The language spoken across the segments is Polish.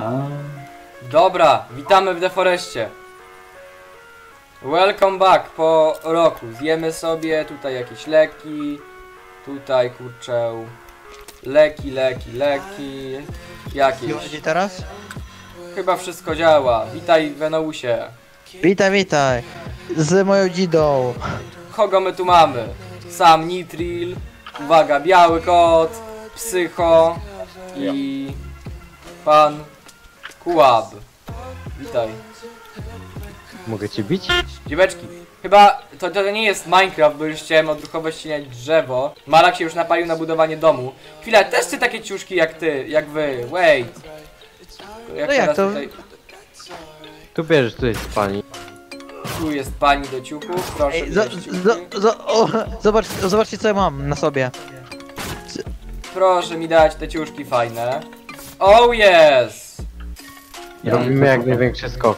Dobra, witamy w Deforeście. Welcome back po roku. Zjemy sobie tutaj jakieś leki. Tutaj kurczę. Leki. Jakieś. Chodzi teraz? Chyba wszystko działa. Witaj Venousie. Witaj. Z moją dzidą. Kogo my tu mamy? Sam Nitril. Uwaga, biały kot. Psycho. I pan Kułab. Witaj. Mogę cię bić? Dzieweczki, chyba to nie jest Minecraft, bo już chciałem odruchowo ścinać drzewo. Malak się już napalił na budowanie domu. Chwila, też chcę takie ciuszki jak ty, jak wy. Wait. No jak to? Tutaj... Tu bierzesz, tu jest pani. Tu jest pani do ciuchów, proszę. Ej, bierz ciuchy. zobaczcie co ja mam na sobie. Proszę mi dać te ciuszki fajne. Oh yes! Robimy jak największy skok.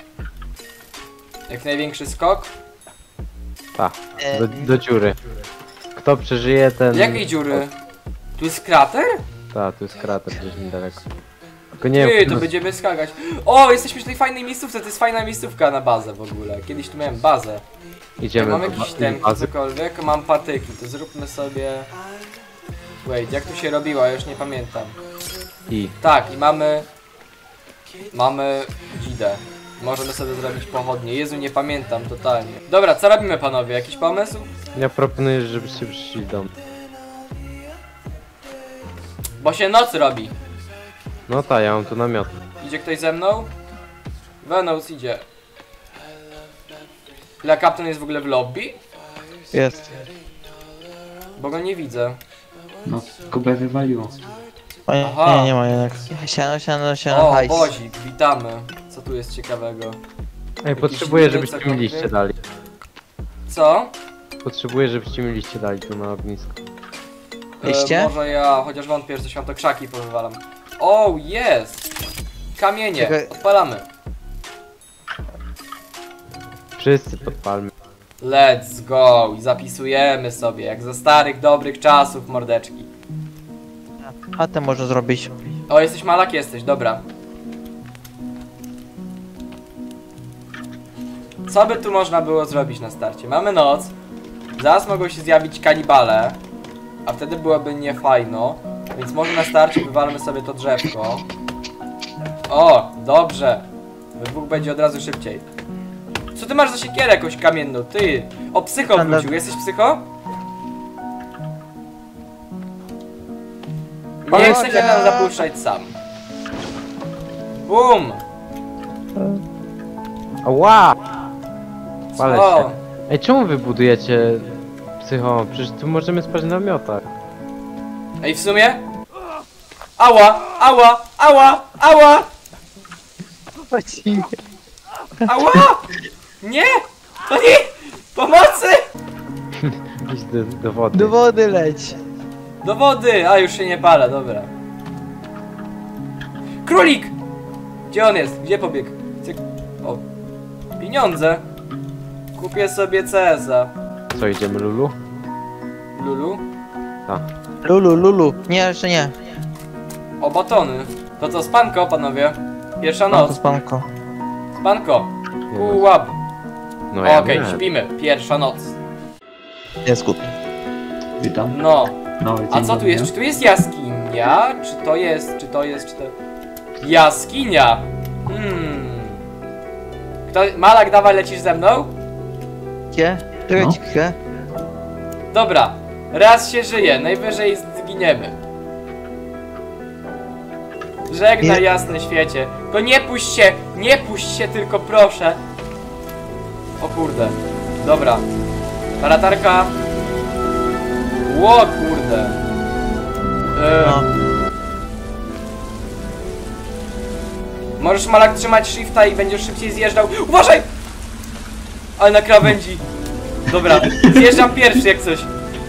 Jak największy skok? Tak, do dziury. Kto przeżyje ten... Jakiej dziury? Tu jest krater? Tak, tu jest krater gdzieś niedaleko. Tylko nie Ty, wiem, to będziemy skakać. O, jesteśmy w tej fajnej miejscówce, to jest fajna miejscówka na bazę w ogóle. Kiedyś tu miałem bazę. idziemy Mam do jakiś ba- temp, bazy. cokolwiek, mam patyki, to zróbmy sobie... Wait, jak tu się robiło, ja już nie pamiętam. I Tak, i mamy dzidę. Możemy sobie zrobić pochodnie. Jezu, nie pamiętam totalnie. Dobra, co robimy panowie? Jakiś pomysł? ja proponuję, żebyście przyszli do mnie. Bo się noc robi. No tak, ja mam tu namiot. Idzie ktoś ze mną? Venous idzie. Dla Captain jest w ogóle w lobby? Jest. Bo go nie widzę. No, Kubę wywaliło. O, Aha. nie ma jednak. Siano, O, hajs. Bozik, witamy. Co tu jest ciekawego? Ej, potrzebuję, inne żebyście mi cokolwiek? liście dali. Co? Potrzebuję, żebyście mi liście dali tu na ognisko. Liście? Może ja, chociaż wątpię, że świętokrzaki powywalam. O, jest! Kamienie, Czekaj. odpalamy. Wszyscy podpalmy. Let's go! I zapisujemy sobie, jak za starych, dobrych czasów, mordeczki. Chatę można zrobić. O, jesteś Malak? Jesteś, dobra. Co by tu można było zrobić na starcie? Mamy noc. Zaraz mogą się zjawić kanibale. A wtedy byłoby niefajno. Więc może na starcie wywalmy sobie to drzewko. O, dobrze. Wybuch będzie od razu szybciej. Co ty masz za siekierę jakąś kamienną? Ty! O, psycho wrócił. Jesteś psycho? Nie chcę się tam zapuszczać sam. Bum! Ała! Palę O, się. Ej, czemu wy budujecie psycho? Przecież tu możemy spać na namiotach. ej, w sumie? Ała! Ała! Ała! Ała! Ała! Nie! To nie! Pomocy! Idź do wody. Do wody leć. Do wody! A, już się nie palę, dobra. Królik! Gdzie on jest? Gdzie pobiegł? Cyk. O. Pieniądze. Kupię sobie CS-a. Co, idziemy, Lulu? Lulu? Tak. Lulu. Nie, jeszcze nie. O, batony. To co, spanko, panowie? Pierwsza No to noc. spanko. Spanko. Nie Kułab. No ja Okej, wiem. śpimy. Pierwsza noc. Jest good. Witam. No. Nowy A dzień co tu jest? Czy tu jest jaskinia? Czy to jest... Jaskinia! Malak, dawaj, lecisz ze mną? Gdzie? No. Czekaj. Dobra. Raz się żyje, najwyżej zginiemy. Żegnaj, Nie. jasny świecie. To nie puść się tylko, proszę. O kurde. Dobra. Ta latarka. Ło kurde. No. Możesz, Malak, trzymać shifta i będziesz szybciej zjeżdżał. Uważaj! Ale na krawędzi. Dobra, zjeżdżam pierwszy jak coś.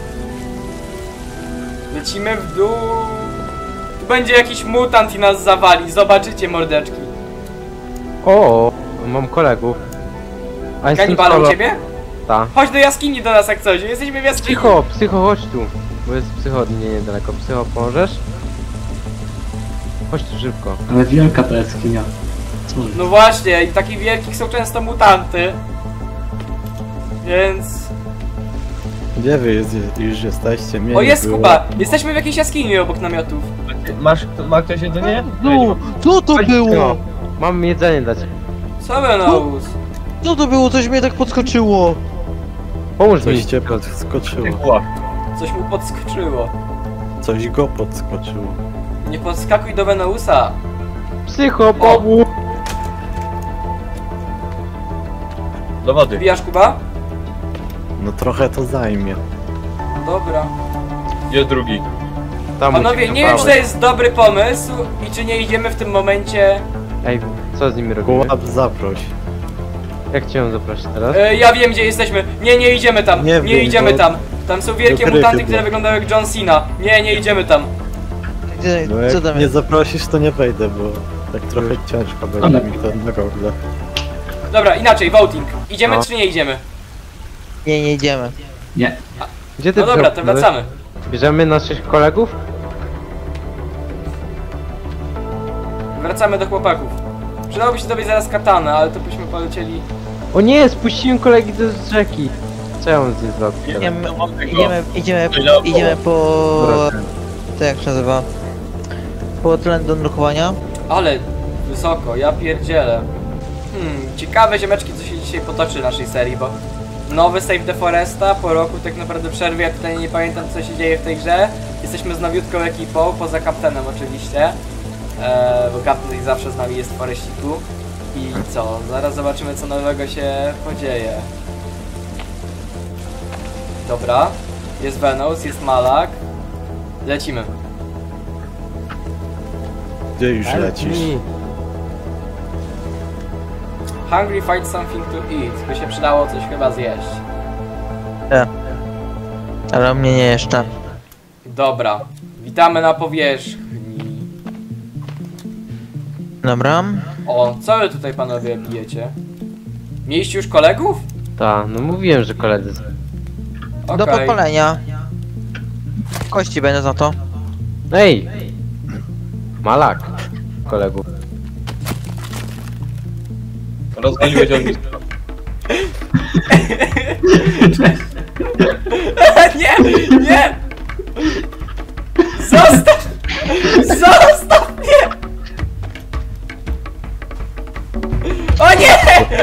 Lecimy w dół. Tu będzie jakiś mutant i nas zawali. Zobaczycie, mordeczki. O, mam kolegów. A jestem Kanibale u solo. ciebie? Ta. Chodź do jaskini do nas jak coś. Jesteśmy w jaskini. Psycho, chodź tu. Bo jest psychodnie niedaleko. Psycho, pomożesz? Chodź tu szybko. Ale wielka ta jaskinia. Co? No właśnie, i w takich wielkich są często mutanty. Więc... Gdzie wy już jesteście? Mnie O, nie jest było. Kuba! Jesteśmy w jakiejś jaskini obok namiotów. Ma ktoś jedzenie? No, co to było? Mam jedzenie dać. Co Venous? Co to było? Coś mnie tak podskoczyło. Pomóż mi. Coś cię podskoczyło. Tychła. Coś mu podskoczyło. Coś go podskoczyło. Nie podskakuj do Venousa. Psycho, pomóż! Do wody. Wbijasz Kuba? No trochę to zajmie. Dobra. Jest drugi. Tam Panowie, musimy nie wiem czy to zapałać. jest dobry pomysł i czy nie idziemy w tym momencie... Ej, co z nimi robimy? Kołap zaproś. Jak cię ją zaprosić teraz? Ja wiem gdzie jesteśmy. Nie idziemy tam. Nie Nie wiem, idziemy bo- tam. Tam są wielkie do gry mutanty, chyba. które wyglądają jak John Cena. Nie idziemy tam. Gdzie, No co jak tam nie jest? zaprosisz to nie wejdę, bo tak trochę ciężko będzie mi to na gogle. Dobra, inaczej, voting. Idziemy No. czy nie idziemy? Nie idziemy. Nie. Gdzie ty No dobra, to wziąłeś? wracamy. Bierzemy naszych kolegów? Wracamy do chłopaków. Przydałoby się zrobić zaraz katanę, ale to byśmy polecieli... O nie, spuściłem kolegi do rzeki. Co ja mam zjeść za to? Idziemy po... To jak się nazywa? Po tlen do nurkowania. Ale wysoko, ja pierdzielę. Ciekawe ziomeczki, co się dzisiaj potoczy w naszej serii, bo nowy Save the Foresta po roku tak naprawdę przerwy, ja tutaj nie pamiętam co się dzieje w tej grze. Jesteśmy z nowiutką ekipą, poza kaptenem oczywiście, bo kapten zawsze z nami jest w Foreściku. I co, zaraz zobaczymy co nowego się podzieje. Dobra, jest Venous, jest Malak. Lecimy. Gdzie już lecisz? Hungry, find something to eat. By się przydało coś chyba zjeść. Ale mnie nie jeszcze. Dobra, witamy na powierzchni. Dobra. O, co wy tutaj panowie bijecie? Mieliście już kolegów? Ta, no mówiłem, że koledzy. są. Do Okej. podpalenia. Kości będę za to. Ej! Malak. Kolegów. Rozwaliłeś ognisko. Nie! Nie! Zostaw! Zostaw mnie! O nie!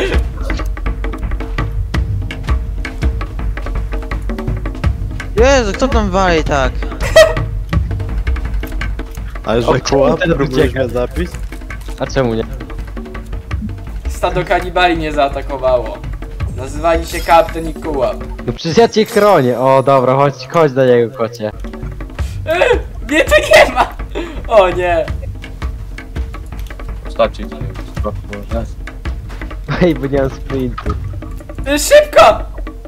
Jezu, kto tam wali tak? Ale że kołap ten próbujesz ucieka? mnie zabić? A czemu nie? Stado kanibali nie zaatakowało. Nazywali się Kapten i Kułap. No przecież ja cię chronię. O dobra, chodź do niego, kocie. Mnie tu nie ma! O nie! Starczy. Ej, bo nie mam sprintu. Szybko!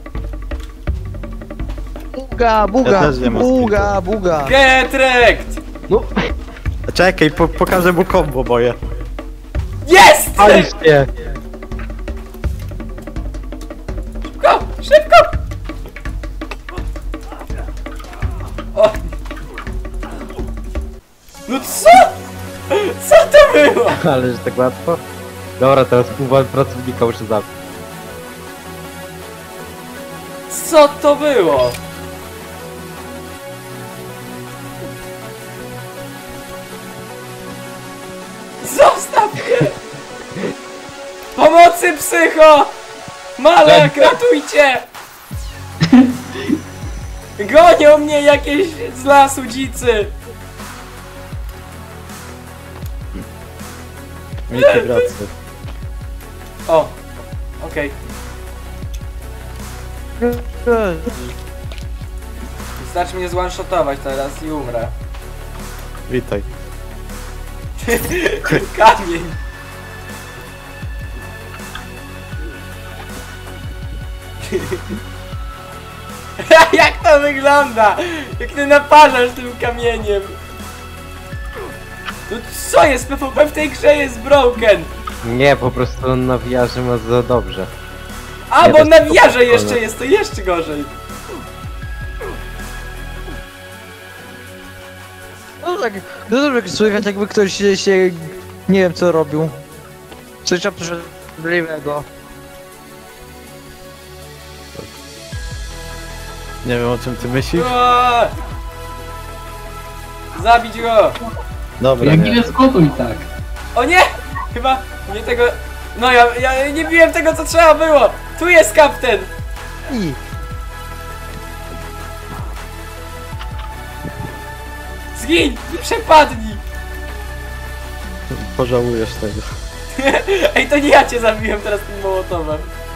Buga, Ja też nie mam buga. Get wrecked! No, Czekaj, pokażę mu kombo moje. Jest! palisz się. Szybko! Szybko! O. No co? Co to było? Ale że tak łatwo? Dobra, teraz pół pracownika muszę zabić. Co to było? Zostaw mnie! Pomocy psycho! Malak, ratujcie! Gonią mnie jakieś z lasu dzicy! Miejcie wracę. O, okej. Wystarczy mnie zone-shotować teraz i umrę. Witaj. Kamień! Jak to wygląda? Jak ty naparzasz tym kamieniem? No co jest? PvP w tej grze jest broken! Nie, po prostu on nawija, że ma za dobrze. A, Nie, bo to na jest wiarze spokojne. jeszcze jest, to jeszcze gorzej. to tak słychać, jakby ktoś się nie wiem co robił. Coś obrzydliwego. Nie wiem o czym ty myślisz. Eee! Zabić go! Dobra, Jak nie. ile skłotu i tak. O nie! Chyba nie tego... No ja nie biłem tego co trzeba było! Tu jest kapten! I Zgiń! Przepadnij! Pożałujesz tego. Ej, to nie ja cię zabiłem teraz tym mołotowem.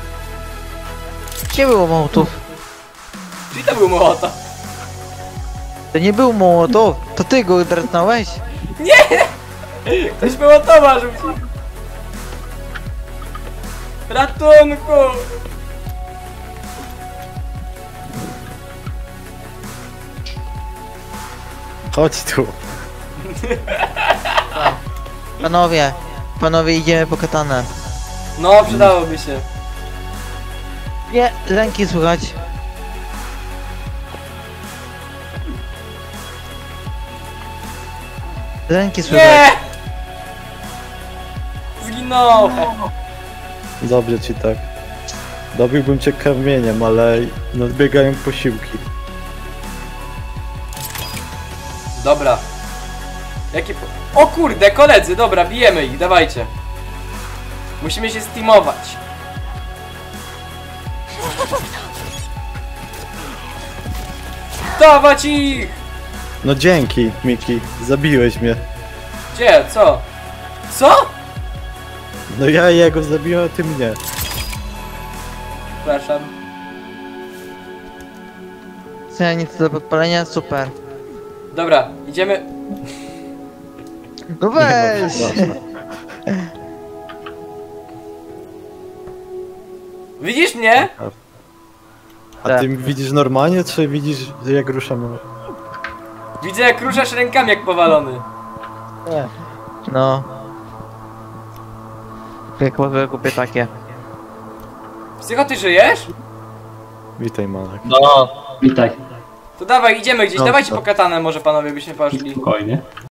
nie było mołotów. Czyli to był mołotow. To nie był mołotow, to ty go drapnąłeś? Ktoś mołotowa rzucił. Ratunku! Chodź tu. Panowie idziemy po katanę. No, przydałoby się. Nie, ręki słychać. Ręki słychać. Nie! Zginąłem. Dobrze ci tak. Dobiłbym cię kamieniem, ale nadbiegają posiłki. Dobra. O kurde, koledzy, dobra, bijemy ich, dawajcie. Musimy się steamować. Dawać ich! No dzięki, Miki. Zabiłeś mnie. Gdzie? Co? Co? No ja jego zabiłem, a ty mnie. Przepraszam. Co, nic do podpalenia? Super. Dobra, idziemy. No weź! Widzisz mnie? A ty widzisz normalnie, czy widzisz jak ruszam? Widzę jak ruszasz rękami jak powalony. No. Jak może kupię takie. Psycho, ty żyjesz? Witaj, Malek. No. Witaj. To dawaj, idziemy gdzieś, No, dawajcie to- po katanę może panowie byśmy poszli. Spokojnie.